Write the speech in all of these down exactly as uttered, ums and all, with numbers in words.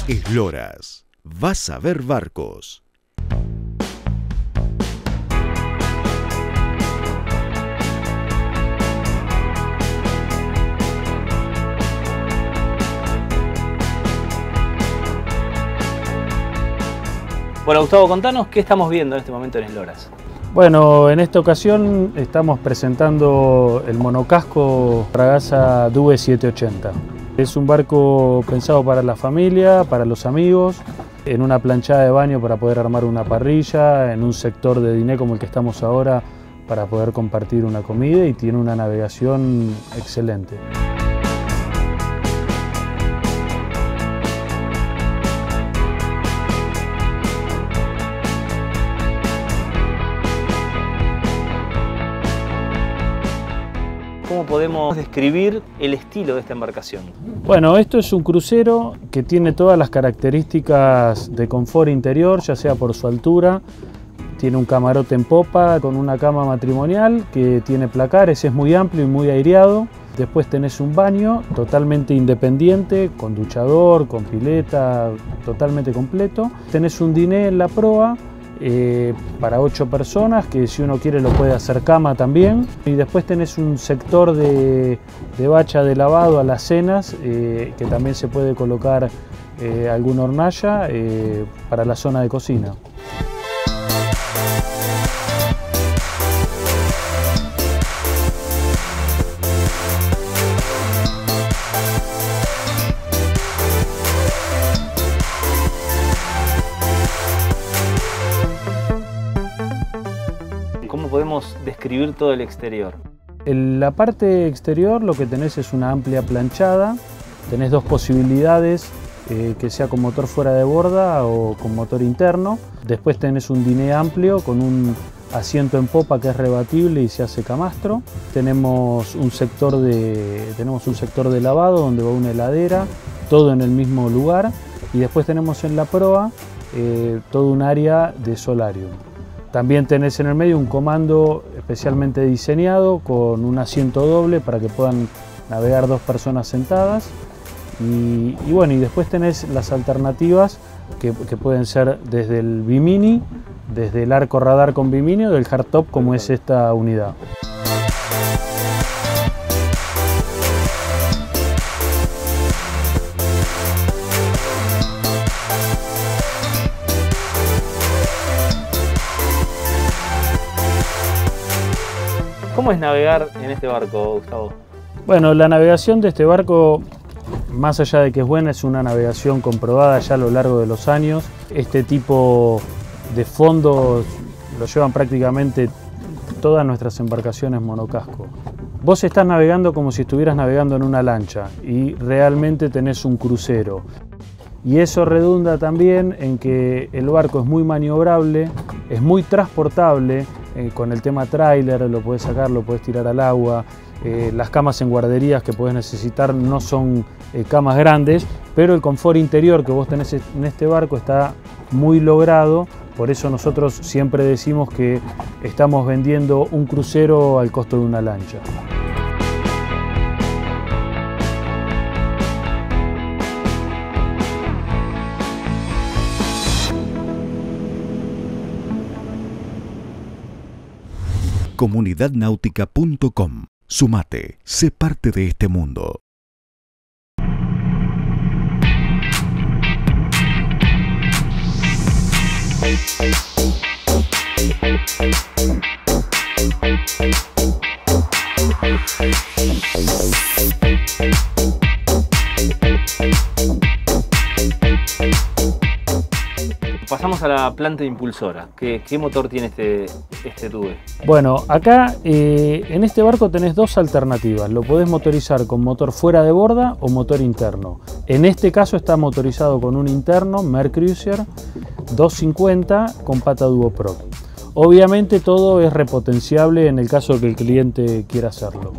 Esloras, vas a ver barcos. Bueno, Gustavo, contanos qué estamos viendo en este momento en Esloras. Bueno, en esta ocasión estamos presentando el monocasco Fragasa Due setecientos ochenta. Es un barco pensado para la familia, para los amigos, en una planchada de baño para poder armar una parrilla, en un sector de diné como el que estamos ahora para poder compartir una comida, y tiene una navegación excelente. ¿Cómo podemos describir el estilo de esta embarcación? Bueno, esto es un crucero que tiene todas las características de confort interior, ya sea por su altura. Tiene un camarote en popa con una cama matrimonial que tiene placares, es muy amplio y muy aireado. Después tenés un baño totalmente independiente, con duchador, con pileta, totalmente completo. Tenés un diné en la proa, Eh, para ocho personas, que si uno quiere lo puede hacer cama también. Y después tenés un sector de, de bacha de lavado a las cenas, eh, que también se puede colocar eh, alguna hornalla eh, para la zona de cocina. ¿Cómo podemos describir todo el exterior? En la parte exterior lo que tenés es una amplia planchada. Tenés dos posibilidades, eh, que sea con motor fuera de borda o con motor interno. Después tenés un diné amplio con un asiento en popa que es rebatible y se hace camastro. Tenemos un sector de, tenemos un sector de lavado donde va una heladera, todo en el mismo lugar. Y después tenemos en la proa eh, todo un área de solarium. También tenés en el medio un comando especialmente diseñado con un asiento doble para que puedan navegar dos personas sentadas. Y, y bueno, y después tenés las alternativas que, que pueden ser desde el bimini, desde el arco radar con bimini o del hardtop, como es esta unidad. ¿Cómo es navegar en este barco, Gustavo? Bueno, la navegación de este barco, más allá de que es buena, es una navegación comprobada ya a lo largo de los años. Este tipo de fondos lo llevan prácticamente todas nuestras embarcaciones monocasco. Vos estás navegando como si estuvieras navegando en una lancha y realmente tenés un crucero. Y eso redunda también en que el barco es muy maniobrable, es muy transportable. Eh, con el tema tráiler lo puedes sacar, lo puedes tirar al agua. Eh, las camas en guarderías que puedes necesitar no son eh, camas grandes, pero el confort interior que vos tenés en este barco está muy logrado. Por eso nosotros siempre decimos que estamos vendiendo un crucero al costo de una lancha. comunidad náutica punto com. Sumate, sé parte de este mundo. Pasamos a la planta impulsora. ¿Qué, qué motor tiene este, este Due? Bueno, acá eh, en este barco tenés dos alternativas. Lo podés motorizar con motor fuera de borda o motor interno. En este caso está motorizado con un interno Mercruiser doscientos cincuenta con pata Duoprop. Obviamente todo es repotenciable en el caso de que el cliente quiera hacerlo.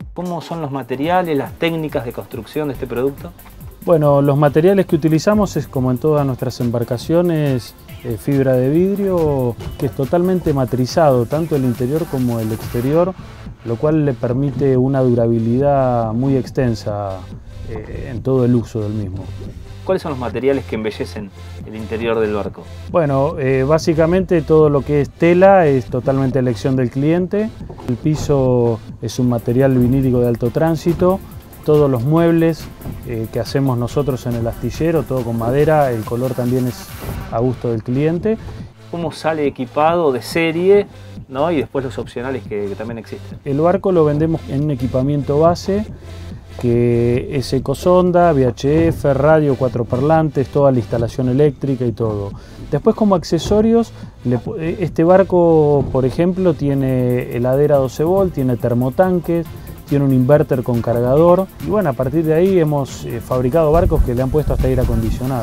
¿Cómo son los materiales, las técnicas de construcción de este producto? Bueno, los materiales que utilizamos es, como en todas nuestras embarcaciones, eh, fibra de vidrio que es totalmente matrizado, tanto el interior como el exterior, lo cual le permite una durabilidad muy extensa eh, en todo el uso del mismo. ¿Cuáles son los materiales que embellecen el interior del barco? Bueno, eh, básicamente todo lo que es tela es totalmente elección del cliente. El piso es un material vinílico de alto tránsito. Todos los muebles eh, que hacemos nosotros en el astillero, todo con madera, el color también es a gusto del cliente. ¿Cómo sale equipado de serie, ¿no? Y después los opcionales que, que también existen? El barco lo vendemos en un equipamiento base, que es ecosonda, V H F, radio, cuatro parlantes, toda la instalación eléctrica y todo. Después, como accesorios, este barco, por ejemplo, tiene heladera doce volt, tiene termotanques, tiene un inverter con cargador y bueno, a partir de ahí hemos eh, fabricado barcos que le han puesto hasta aire acondicionado.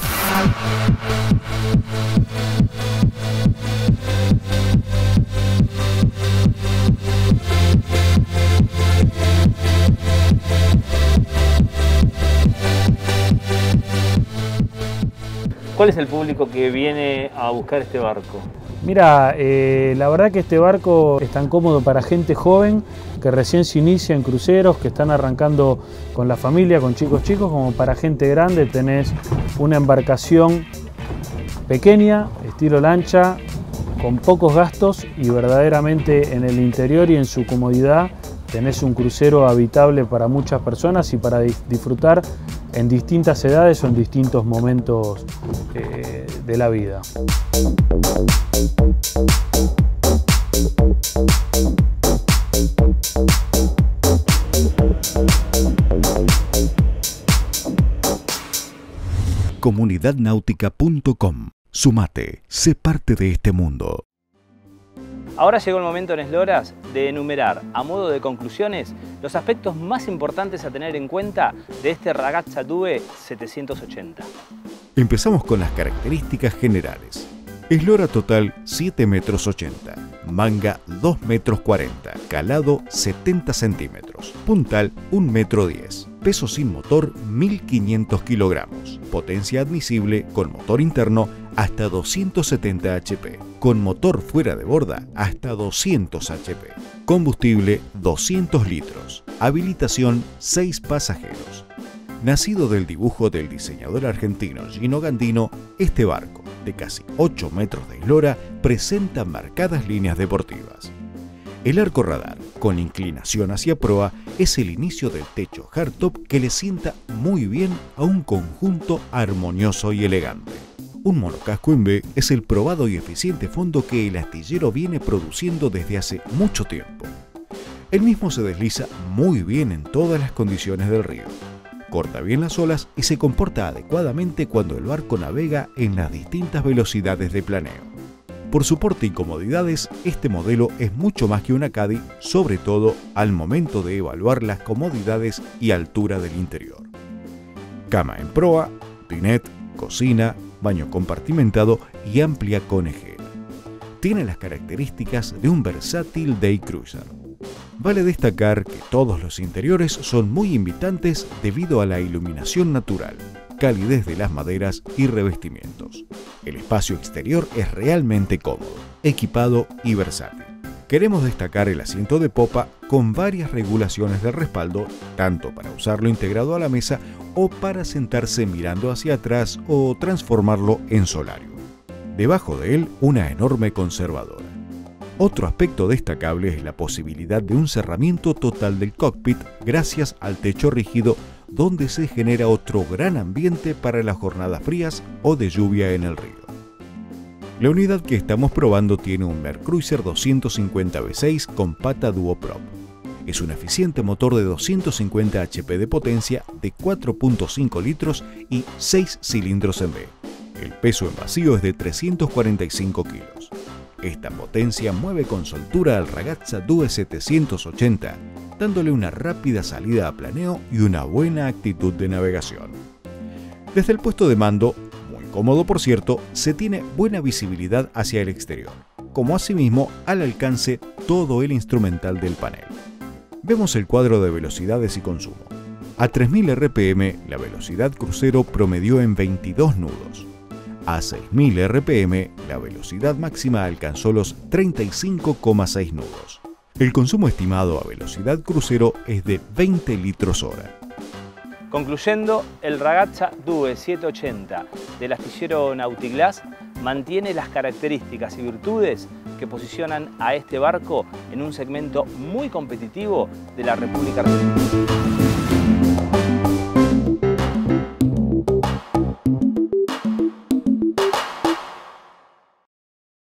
¿Cuál es el público que viene a buscar este barco? Mira, eh, la verdad que este barco es tan cómodo para gente joven que recién se inicia en cruceros, que están arrancando con la familia, con chicos chicos, como para gente grande. Tenés una embarcación pequeña, estilo lancha, con pocos gastos y verdaderamente en el interior y en su comodidad tenés un crucero habitable para muchas personas y para disfrutar en distintas edades o en distintos momentos eh, de la vida. comunidad náutica punto com. Sumate, sé parte de este mundo. Ahora llegó el momento en Esloras de enumerar, a modo de conclusiones, los aspectos más importantes a tener en cuenta de este Ragazza Due setecientos ochenta. Empezamos con las características generales. Eslora total siete metros ochenta, manga dos metros cuarenta, calado setenta centímetros, puntal un metro diez, peso sin motor mil quinientos kilogramos, potencia admisible con motor interno hasta doscientos setenta hache pe, con motor fuera de borda hasta doscientos hache pe, combustible doscientos litros, habilitación seis pasajeros. Nacido del dibujo del diseñador argentino Gino Gandino, este barco, de casi ocho metros de eslora, presenta marcadas líneas deportivas. El arco radar, con inclinación hacia proa, es el inicio del techo hardtop que le sienta muy bien a un conjunto armonioso y elegante. Un monocasco en B es el probado y eficiente fondo que el astillero viene produciendo desde hace mucho tiempo. El mismo se desliza muy bien en todas las condiciones del río. Corta bien las olas y se comporta adecuadamente cuando el barco navega en las distintas velocidades de planeo. Por su porte y comodidades, este modelo es mucho más que una Caddy, sobre todo al momento de evaluar las comodidades y altura del interior. Cama en proa, dinette, cocina, baño compartimentado y amplia conejera. Tiene las características de un versátil day cruiser. Vale destacar que todos los interiores son muy invitantes debido a la iluminación natural, calidez de las maderas y revestimientos. El espacio exterior es realmente cómodo, equipado y versátil. Queremos destacar el asiento de popa con varias regulaciones de respaldo, tanto para usarlo integrado a la mesa o para sentarse mirando hacia atrás o transformarlo en solario. Debajo de él, una enorme conservadora. Otro aspecto destacable es la posibilidad de un cerramiento total del cockpit gracias al techo rígido, donde se genera otro gran ambiente para las jornadas frías o de lluvia en el río. La unidad que estamos probando tiene un Mercruiser doscientos cincuenta V seis con pata duoprop. Es un eficiente motor de doscientos cincuenta hache pe de potencia de cuatro punto cinco litros y seis cilindros en B. El peso en vacío es de trescientos cuarenta y cinco kilos. Esta potencia mueve con soltura al Ragazza Due setecientos ochenta, dándole una rápida salida a planeo y una buena actitud de navegación. Desde el puesto de mando, muy cómodo por cierto, se tiene buena visibilidad hacia el exterior, como asimismo al alcance todo el instrumental del panel. Vemos el cuadro de velocidades y consumo. A tres mil R P M la velocidad crucero promedió en veintidós nudos. A seis mil R P M la velocidad máxima alcanzó los treinta y cinco coma seis nudos. El consumo estimado a velocidad crucero es de veinte litros hora. Concluyendo, el Ragazza Due setecientos ochenta del astillero Nautiglass mantiene las características y virtudes que posicionan a este barco en un segmento muy competitivo de la República Argentina.